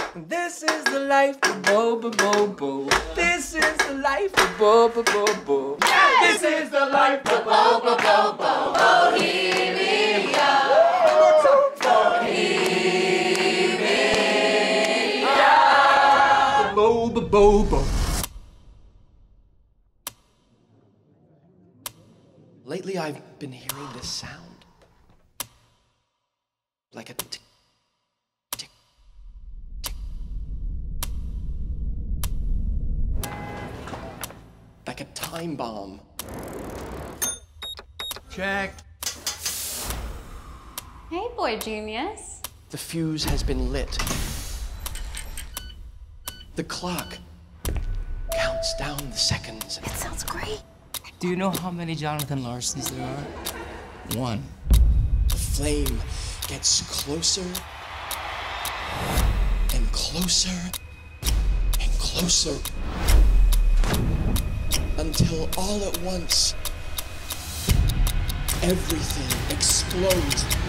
This is the life of Bo-Bo-Bo-Bo. This is the life of Bo-Bo-Bo-Bo. This is the life of Bo-Bo-Bo-Bo. Bohemia. Bohemia. Bo-Bo-Bo-Bo. Lately, I've been hearing this sound. Like a tick, tick, tick. Like a time bomb. Check. Hey, boy genius. The fuse has been lit. The clock counts down the seconds. It sounds great. Do you know how many Jonathan Larsons there are? One. The flame gets closer and closer and closer until all at once everything explodes